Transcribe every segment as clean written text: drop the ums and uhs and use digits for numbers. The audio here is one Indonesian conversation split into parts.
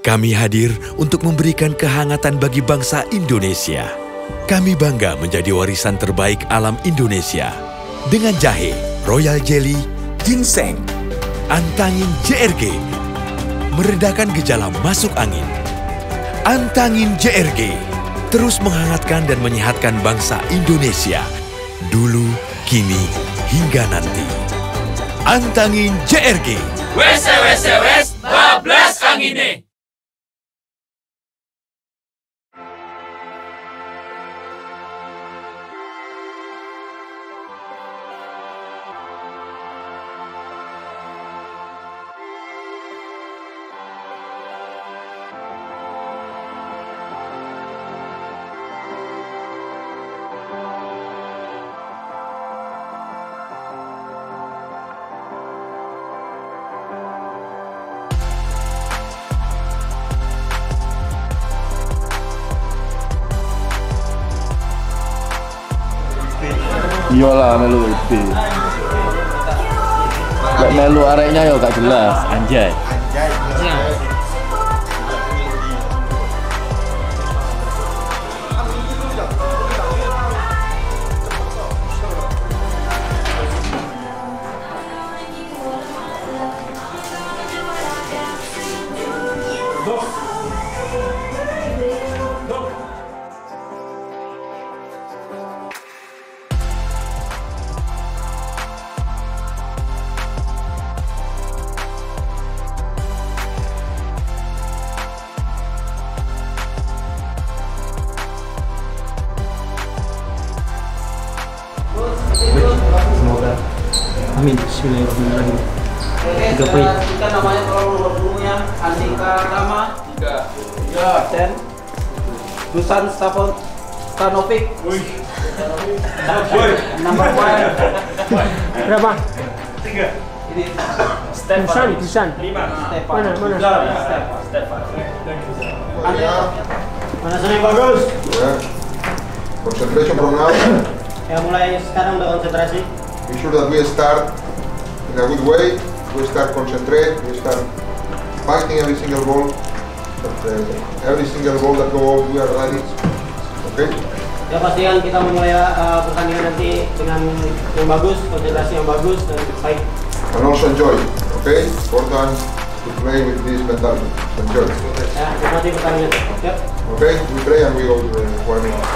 Kami hadir untuk memberikan kehangatan bagi bangsa Indonesia. Kami bangga menjadi warisan terbaik alam Indonesia. Dengan jahe, royal jelly, ginseng, Antangin JRG, meredakan gejala masuk angin. Antangin JRG, terus menghangatkan dan menyehatkan bangsa Indonesia. Dulu, kini, hingga nanti. Antangin JRG. Wes, bablas angine. Iyalah melu itu. Gak melu areknya ya gak jelas. Anjay. Semoga. Amin. Bismillahirrahmanirrahim. 3 poin. Kita namanya kalau nomor punggungnya Andika Rama 3 absen. Dusan Stanovic. Nomor poin Berapa? 3. Ini Dusan. 5. Mana? Stefan. Mana sana yang bagus? Concentration from now. Ya mulai sekarang udah konsentrasi. Be sure that we start in a good way. We start concentrate. We start fighting every single ball. But every single ball that go out, we are ready. Okay? Ya pastikan kita memulai pertandingan nanti dengan yang bagus, konsentrasi yang bagus dan baik. And also enjoy. Okay? Important to play with this mentality. Enjoy. Ya, nikmati pertandingan. Yep. Okay? We play and we go to the warming up.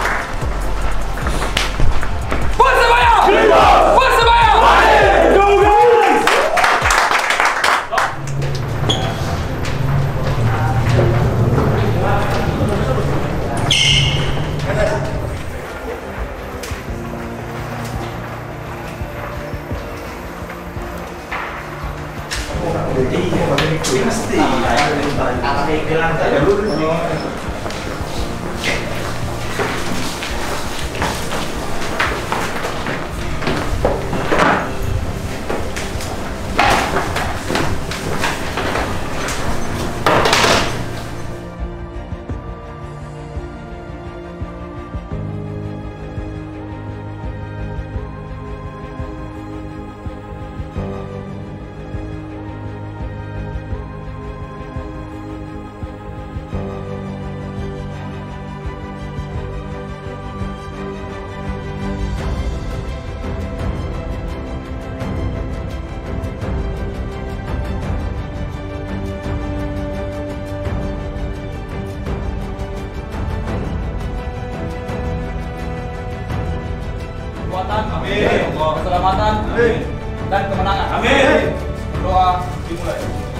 Kekuatan, amin. Keselamatan, amin. Dan kemenangan, amin. Berdoa dimulai.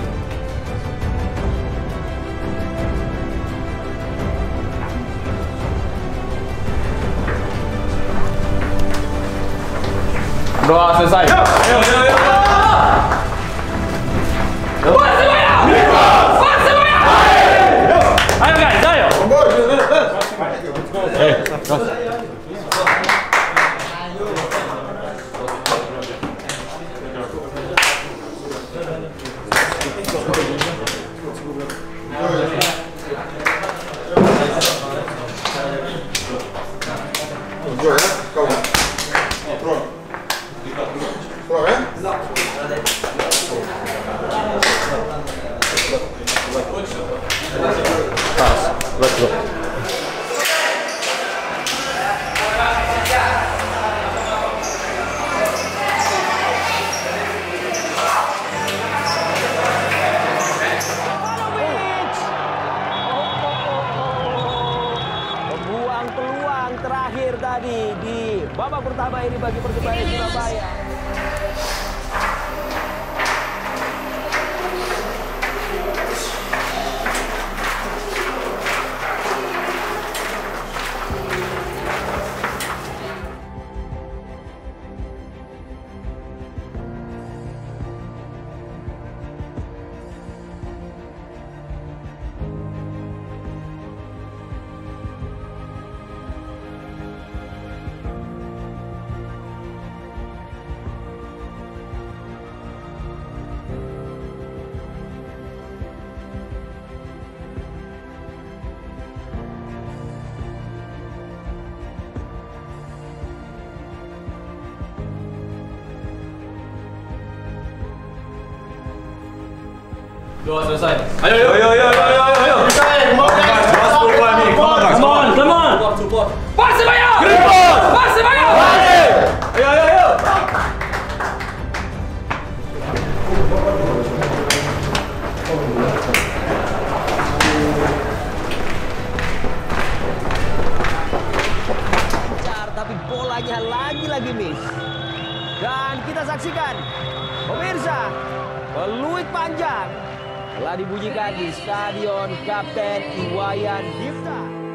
Doa selesai. Ayo guys, ayo. Enjoy, calma. Pronto. Pronto, Let's go. Membuang peluang terakhir tadi di babak pertama ini bagi Persebaya Surabaya. Doa selesai. Ayo. Come on. Support. Persebaya! Persebaya! Ayo. Tapi bolanya lagi-lagi miss. Dan kita saksikan, pemirsa, peluit panjang telah dibunyikan di Stadion Kapten Iwayan Dipta.